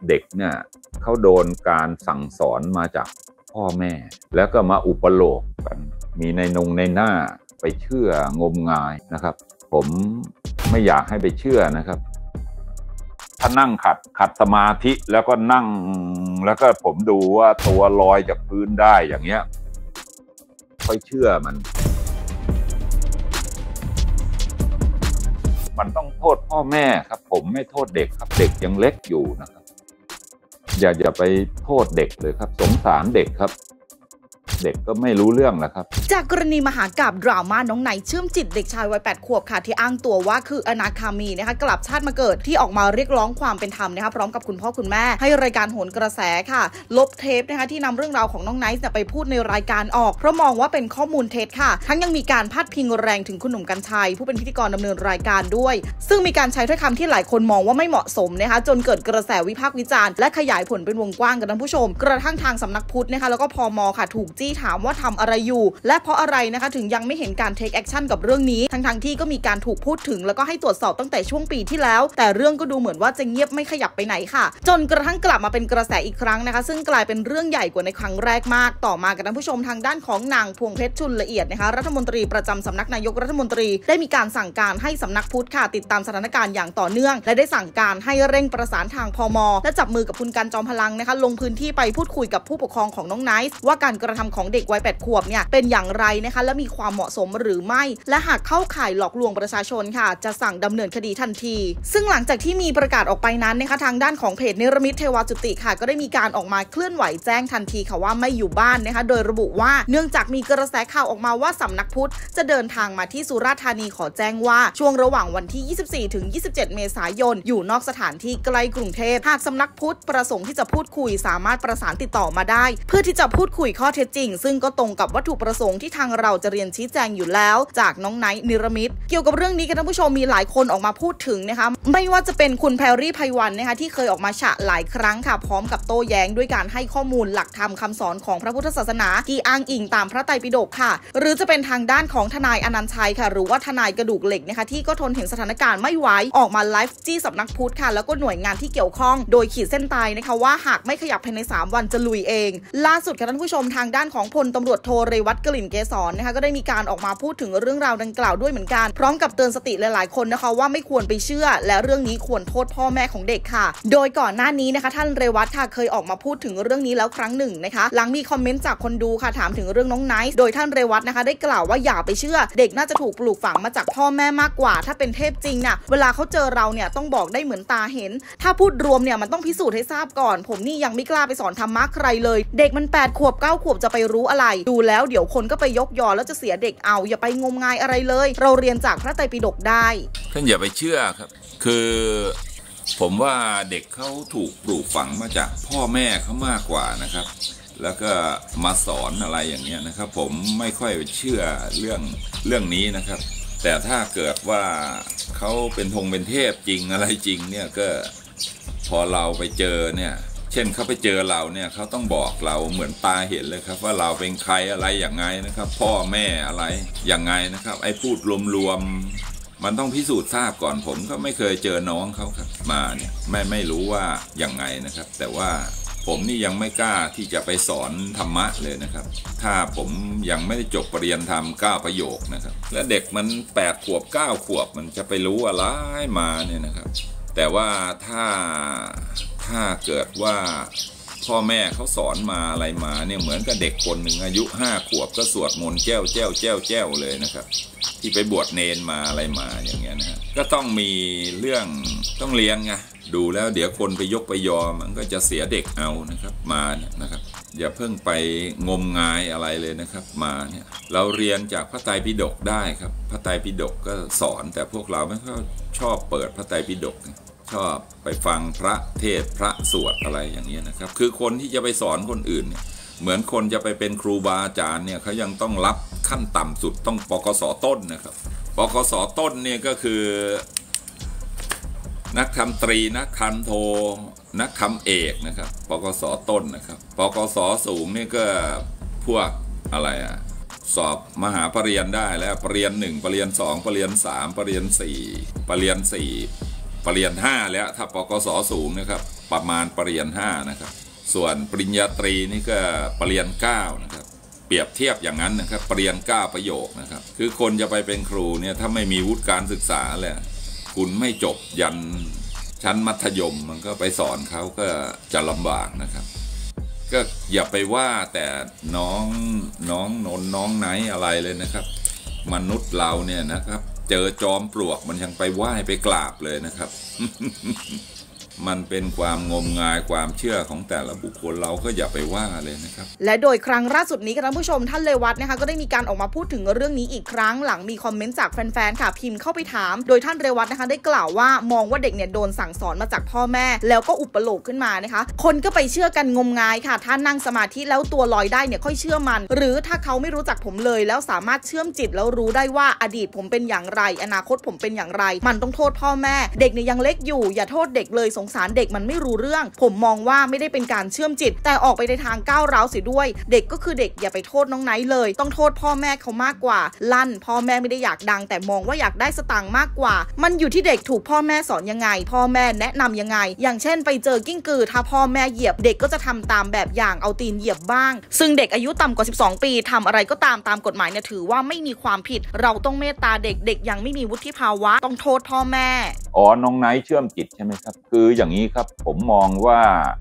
เด็กเนี่ยเขาโดนการสั่งสอนมาจากพ่อแม่แล้วก็มาอุปโลกกันมีในหน้าไปเชื่องมงายนะครับผมไม่อยากให้ไปเชื่อนะครับถ้านั่งขัดสมาธิแล้วก็นั่งแล้วก็ผมดูว่าตัวลอยจากพื้นได้อย่างเงี้ยค่อยเชื่อมันต้องโทษพ่อแม่ครับผมไม่โทษเด็กครับเด็กยังเล็กอยู่นะครับอย่าไปโทษเด็กเลยครับสงสารเด็กครับเด็กก็ไม่รู้เรื่องนะครับจากกรณีมหากาพย์ดราม่าน้องไนท์เชื่อมจิตเด็กชายวัย8 ขวบค่ะที่อ้างตัวว่าคืออนาคามีนะคะกลับชาติมาเกิดที่ออกมาเรียกร้องความเป็นธรรมนะคะพร้อมกับคุณพ่อคุณแม่ให้รายการโหนกระแสค่ะลบเทปนะคะที่นำเรื่องราวของน้องไนท์ไปพูดในรายการออกเพราะมองว่าเป็นข้อมูลเท็จค่ะทั้งยังมีการพาดพิงแรงถึงคุณหนุ่มกรรชัยผู้เป็นพิธีกรดำเนินรายการด้วยซึ่งมีการใช้ถ้อยคำที่หลายคนมองว่าไม่เหมาะสมนะคะจนเกิดกระแสวิพากษ์วิจารณ์และขยายผลเป็นวงกว้างกันท่านผู้ชมกระทั่งทางสำนักพุทธนะคะแล้วก็พม.ค่ะถูกจี้ถามว่าทำอะไรอยู่และเพราะอะไรนะคะถึงยังไม่เห็นการเทคแอคชั่นกับเรื่องนี้ทั้งที่ก็มีการถูกพูดถึงแล้วก็ให้ตรวจสอบตั้งแต่ช่วงปีที่แล้วแต่เรื่องก็ดูเหมือนว่าจะเงียบไม่ขยับไปไหนค่ะจนกระทั่งกลับมาเป็นกระแสอีกครั้งนะคะซึ่งกลายเป็นเรื่องใหญ่กว่าในครั้งแรกมากต่อมากันท่านผู้ชมทางด้านของนางพวงเพชรชุนละเอียดนะคะรัฐมนตรีประจำสำนักนายกรัฐมนตรีได้มีการสั่งการให้สำนักพุทธค่ะติดตามสถานการณ์อย่างต่อเนื่องและได้สั่งการให้เร่งประสานทางพม.และจับมือกับคุณกันจอมพลังนะคะลงพื้นที่ไปพูดคุยกับผู้ปกครองของน้องไนท์ว่าการกระทำของเด็กวัย8 ขวบเนี่ยเป็นอย่างไรนะคะและมีความเหมาะสมหรือไม่และหากเข้าข่ายหลอกลวงประชาชนค่ะจะสั่งดำเนินคดีทันทีซึ่งหลังจากที่มีประกาศออกไปนั้นนะคะทางด้านของเพจนิรมิตเทวาจุติค่ะก็ได้มีการออกมาเคลื่อนไหวแจ้งทันทีค่ะว่าไม่อยู่บ้านนะคะโดยระบุว่าเนื่องจากมีกระแสข่าวออกมาว่าสำนักพุทธจะเดินทางมาที่สุราษฎร์ธานีขอแจ้งว่าช่วงระหว่างวันที่ 24 ถึง 27 เมษายนอยู่นอกสถานที่ใกล้กรุงเทพหากสำนักพุทธประสงค์ที่จะพูดคุยสามารถประสานติดต่อมาได้เพื่อที่จะพูดคุยข้อเท็จจริงซึ่งก็ตรงกับวัตถุประสงค์ที่ทางเราจะเรียนชี้แจงอยู่แล้วจากน้องไนท์นิรมิตเกี่ยวกับเรื่องนี้ค่ะท่านผู้ชมมีหลายคนออกมาพูดถึงนะคะไม่ว่าจะเป็นคุณแพรรี่ไพวันนะคะที่เคยออกมาฉะหลายครั้งค่ะพร้อมกับโต้แย้งด้วยการให้ข้อมูลหลักธรรมคำสอนของพระพุทธศาสนาที่อ้างอิงตามพระไตรปิฎกค่ะหรือจะเป็นทางด้านของทนายอนันต์ชัยค่ะหรือว่าทนายกระดูกเหล็กนะคะที่ก็ทนเห็นสถานการณ์ไม่ไหวออกมาไลฟ์จี้สำนักพุทธค่ะแล้วก็หน่วยงานที่เกี่ยวข้องโดยขีดเส้นตายนะคะว่าหากไม่ขยับภายใน3 วันจะลุยเองล่าสุดค่ะท่านผู้ชมทางด้านของพลตำรวจโทเรวัตกลิ่นเกษรนะคะก็ได้มีการออกมาพูดถึงเรื่องราวดังกล่าวด้วยเหมือนกันพร้อมกับเตือนสติหลายๆคนนะคะว่าไม่ควรไปเชื่อและเรื่องนี้ควรโทษพ่อแม่ของเด็กค่ะโดยก่อนหน้านี้นะคะท่านเรวัตค่ะเคยออกมาพูดถึงเรื่องนี้แล้วครั้งหนึ่งนะคะหลังมีคอมเมนต์จากคนดูค่ะถามถึงเรื่องน้องไนท์โดยท่านเรวัตนะคะได้กล่าวว่าอย่าไปเชื่อเด็กน่าจะถูกปลูกฝังมาจากพ่อแม่มากกว่าถ้าเป็นเทพจริงน่ะเวลาเขาเจอเราเนี่ยต้องบอกได้เหมือนตาเห็นถ้าพูดรวมเนี่ยมันต้องพิสูจน์ให้ทราบก่อนผมนี่ยังไม่กล้าไปสอนธรรมะใครเลยเด็กมัน8 ขวบ 9 ขวบจะไปรู้อะไรดูแล้วเดี๋ยวคนก็ไปยกยอแล้วจะเสียเด็กเอาอย่าไปงมงายอะไรเลยเราเรียนจากพระไตรปิฎกได้ท่านอย่าไปเชื่อครับคือผมว่าเด็กเขาถูกปลูกฝังมาจากพ่อแม่เขามากกว่านะครับแล้วก็มาสอนอะไรอย่างเงี้ยนะครับผมไม่ค่อยเชื่อเรื่องนี้นะครับแต่ถ้าเกิดว่าเขาเป็นเทพจริงอะไรจริงเนี่ยก็พอเราไปเจอเนี่ยเช่นเขาไปเจอเราเนี่ยเขาต้องบอกเราเหมือนตาเห็นเลยครับว่าเราเป็นใครอะไรอย่างไงนะครับพ่อแม่อะไรอย่างไงนะครับไอ้พูดรวมๆมันต้องพิสูจน์ทราบก่อนผมก็ไม่เคยเจอน้องเขาครับมาเนี่ยไม่รู้ว่าอย่างไงนะครับแต่ว่าผมนี่ยังไม่กล้าที่จะไปสอนธรรมะเลยนะครับถ้าผมยังไม่ได้จบปริญญาธรรม9 ประโยคนะครับและเด็กมัน8 ขวบ 9 ขวบมันจะไปรู้อะไรมาเนี่ยนะครับแต่ว่าถ้าเกิดว่าพ่อแม่เขาสอนมาอะไรมาเนี่ยเหมือนกับเด็กคนหนึ่งอายุ5 ขวบก็สวดมนต์แจ้วเลยนะครับที่ไปบวชเนนมาอะไรมาอย่างเงี้ยนะฮะก็ต้องมีเรื่องต้องเรียนไงดูแล้วเดี๋ยวคนไปยกไปยอมันก็จะเสียเด็กเอานะครับมาเนี่ยนะครับอย่าเพิ่งไปงมงายอะไรเลยนะครับมาเนี่ยเราเรียนจากพระไตรปิฎกได้ครับพระไตรปิฎกก็สอนแต่พวกเราไม่ค่อยชอบเปิดพระไตรปิฎกชอบไปฟังพระเทศพระสวดอะไรอย่างเงี้ยนะครับคือคนที่จะไปสอนคนอื่นเนี่ยเหมือนคนจะไปเป็นครูบาอาจารย์เนี่ยเขายังต้องรับขั้นต่ำสุดต้องปกส.ต้นนะครับปกส.ต้นเนี่ยก็คือนักธรรมตรีนักธรรมโทนักธรรมเอกนะครับปกส.ต้นนะครับปกส.สูงนี่ก็พวกอะไรอะสอบมหาปรริญญาได้แล้วปรริญญา1ปรริญญา2ปรริญญา3ปรริญญา4ปรริญญา4ปรริญญา5แล้วถ้าปกส.สูงนะครับประมาณปริญญา5นะครับส่วนปริญญาตรีนี่ก็ปริญญา9นะครับเปรียบเทียบอย่างนั้นนะครับปริญญา9ประโยคนะครับคือคนจะไปเป็นครูเนี่ยถ้าไม่มีวุฒิการศึกษาเลยคุณไม่จบยันชั้นมัธยมมันก็ไปสอนเขาก็จะลำบากนะครับก็อย่าไปว่าแต่น้องนนน้องไหนอะไรเลยนะครับมนุษย์เราเนี่ยนะครับเจอจอมปลวกมันยังไปไหว้ไปกราบเลยนะครับ มันเป็นความงมงายความเชื่อของแต่ละบุคคลเราก็อย่าไปว่าเลยนะครับและโดยครั้งล่าสุดนี้ค่ะท่านผู้ชมท่านเลวัตนะคะก็ได้มีการออกมาพูดถึงเรื่องนี้อีกครั้งหลังมีคอมเมนต์จากแฟนๆค่ะพิมพ์เข้าไปถามโดยท่านเลวัตนะคะได้กล่าวว่ามองว่าเด็กเนี่ยโดนสั่งสอนมาจากพ่อแม่แล้วก็อุปโลกขึ้นมานะคะคนก็ไปเชื่อกันงมงายค่ะถ้านั่งสมาธิแล้วตัวลอยได้เนี่ยค่อยเชื่อมันหรือถ้าเขาไม่รู้จักผมเลยแล้วสามารถเชื่อมจิตแล้วรู้ได้ว่าอดีตผมเป็นอย่างไรอนาคตผมเป็นอย่างไรมันต้องโทษพ่อแม่เด็กเนี่ยยังเล็กอยู่อย่าโทษเด็กเลยสงสารเด็กมันไม่รู้เรื่องผมมองว่าไม่ได้เป็นการเชื่อมจิตแต่ออกไปในทางก้าวร้าวเสียด้วยเด็กก็คือเด็กอย่าไปโทษน้องไนท์เลยต้องโทษพ่อแม่เขามากกว่าลั่นพ่อแม่ไม่ได้อยากดังแต่มองว่าอยากได้สตางค์มากกว่ามันอยู่ที่เด็กถูกพ่อแม่สอนยังไงพ่อแม่แนะนำยังไงอย่างเช่นไปเจอกิ้งกือถ้าพ่อแม่เหยียบเด็กก็จะทำตามแบบอย่างเอาตีนเหยียบบ้างซึ่งเด็กอายุต่ำกว่า12 ปีทำอะไรก็ตามกฎหมายเนี่ยถือว่าไม่มีความผิดเราต้องเมตตาเด็กยังไม่มีวุฒิภาวะต้องโทษพ่อแม่น้องไนท์เชื่อมจิตใช่ไหมครับคืออย่างนี้ครับผมมองว่า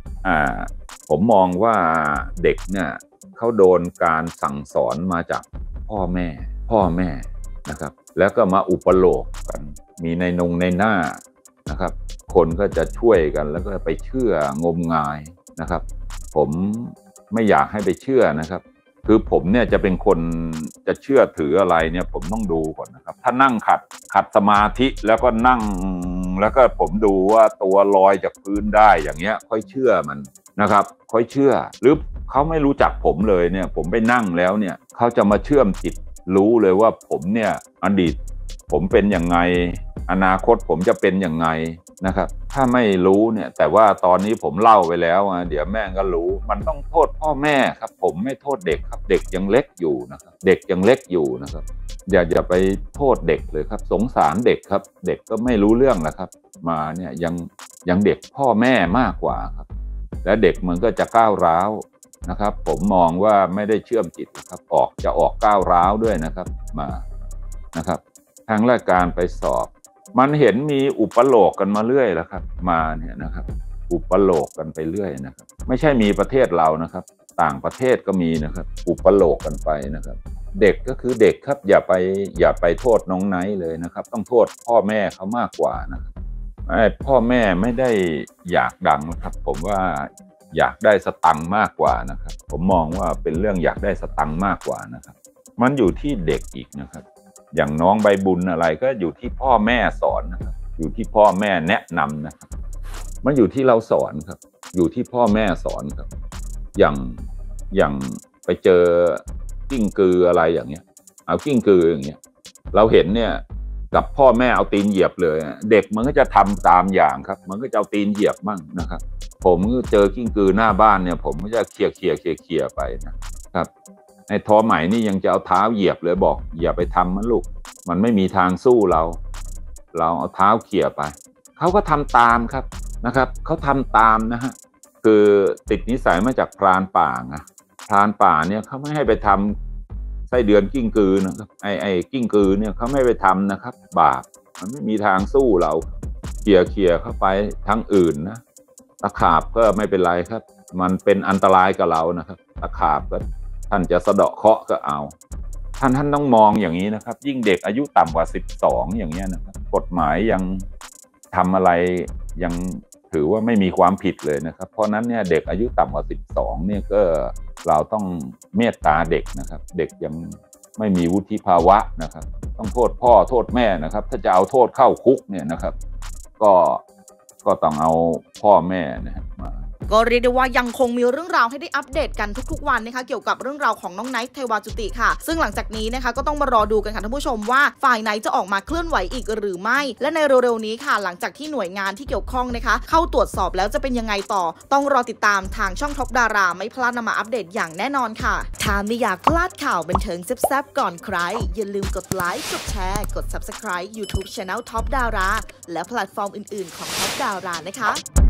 เด็กเนี่ยเขาโดนการสั่งสอนมาจากพ่อแม่นะครับแล้วก็มาอุปโลกกันมีในหน้านะครับคนก็จะช่วยกันแล้วก็ไปเชื่องมงายนะครับผมไม่อยากให้ไปเชื่อนะครับคือผมเนี่ยจะเป็นคนจะเชื่อถืออะไรเนี่ยผมต้องดูก่อนนะครับถ้านั่งขัดสมาธิแล้วก็นั่งแล้วก็ผมดูว่าตัวลอยจากพื้นได้อย่างเงี้ยค่อยเชื่อมันนะครับค่อยเชื่อหรือเขาไม่รู้จักผมเลยเนี่ยผมไปนั่งแล้วเนี่ยเขาจะมาเชื่อมจิตรู้เลยว่าผมเนี่ยอดีตผมเป็นยังไงอนาคตผมจะเป็นยังไงนะครับถ้าไม่รู้เนี่ยแต่ว่าตอนนี้ผมเล่าไปแล้วเดี๋ยวแม่ก็รู้มันต้องโทษพ่อแม่ครับผมไม่โทษเด็กครับเด็กยังเล็กอยู่นะครับเด็กยังเล็กอยู่นะครับอย่าไปโทษเด็กเลยครับสงสารเด็กครับเด็กก็ไม่รู้เรื่องนะครับมาเนี่ยยังเด็กพ่อแม่มากกว่าครับและเด็กมันก็จะก้าวร้าวนะครับผมมองว่าไม่ได้เชื่อมจิตครับจะออกก้าวร้าวด้วยนะครับมานะครับทางราชการไปสอบมันเห็นมีอุปโลกกันมาเรื่อยแล้วครับมาเนี่ยนะครับอุปโลกกันไปเรื่อยนะครับไม่ใช่มีประเทศเรานะครับต่างประเทศก็มีนะครับอุปโลกกันไปนะครับเด็กก็คือเด็กครับอย่าไปโทษน้องไนท์เลยนะครับต้องโทษพ่อแม่เขามากกว่านะครับพ่อแม่ไม่ได้อยากดังนะครับผมว่าอยากได้สตังค์มากกว่านะครับผมมองว่าเป็นเรื่องอยากได้สตังค์มากกว่านะครับมันอยู่ที่เด็กอีกนะครับอย่างน้องใบบุญอะไรก็อยู่ที่พ่อแม่สอนนะครับอยู่ที่พ่อแม่แนะนำนะครับมันอยู่ที่เราสอนครับอยู่ที่พ่อแม่สอนครับอย่างไปเจอกิ้งกืออะไรอย่างเงี้ยเอากิ้งกืออย่างเงี้ยเราเห็นเนี่ยกับพ่อแม่เอาตีนเหยียบเลยเด็กมันก็จะทำตามอย่างครับมันก็จะเอาตีนเหยียบมั่งนะครับผมเจอกิ้งกือหน้าบ้านเนี่ยผมก็จะเคลียร์ไปนะครับในทอไหมนี่ยังจะเอาเท้าเหยียบเลยบอกอย่าไปทำมันลูกมันไม่มีทางสู้เราเอาเท้าเขี่ยไปเขาก็ทำตามครับนะครับเขาทำตามนะฮะคือติดนิสัยมาจากพรานป่านะพรานป่าเนี่ยเขาไม่ให้ไปทำไส้เดือนกิ้งกือนะครับไอ้กิ้งกือเนี่ยเขาไม่ไปทำนะครับบาปมันไม่มีทางสู้เราเขี่ยเข้าไปทางอื่นนะตะขาบก็ไม่เป็นไรครับมันเป็นอันตรายกับเรานะครับตะขาบก็ท่านจะสะเดาะเคราะห์ก็เอาท่านต้องมองอย่างนี้นะครับยิ่งเด็กอายุต่ำกว่า12อย่างเงี้ยนะครับกฎหมายยังทำอะไรยังถือว่าไม่มีความผิดเลยนะครับเพราะนั้นเนี่ยเด็กอายุต่ำกว่า12เนี่ยก็เราต้องเมตตาเด็กนะครับเด็กยังไม่มีวุฒิภาวะนะครับต้องโทษพ่อโทษแม่นะครับถ้าจะเอาโทษเข้าคุกเนี่ยนะครับก็ต้องเอาพ่อแม่นะครับมาก็เรียกได้ว่ายังคงมีเรื่องราวให้ได้อัปเดตกันทุกๆวันนะคะเกี่ยวกับเรื่องราวของน้องไนท์เทวาจุติค่ะซึ่งหลังจากนี้นะคะก็ต้องมารอดูกันค่ะท่านผู้ชมว่าฝ่ายไหนจะออกมาเคลื่อนไหวอีกหรือไม่และในเร็วๆนี้ค่ะหลังจากที่หน่วยงานที่เกี่ยวข้องนะคะเข้าตรวจสอบแล้วจะเป็นยังไงต่อต้องรอติดตามทางช่องท็อปดาราไม่พลาดนำมาอัปเดตอย่างแน่นอนค่ะถ้าไม่อยากพลาดข่าวบันเทิงแซ่บๆก่อนใครอย่าลืมกดไลค์กดแชร์กด Subscribe YouTube Channel ท็อปดาราและแพลตฟอร์มอื่นๆของท็อปดารานะคะ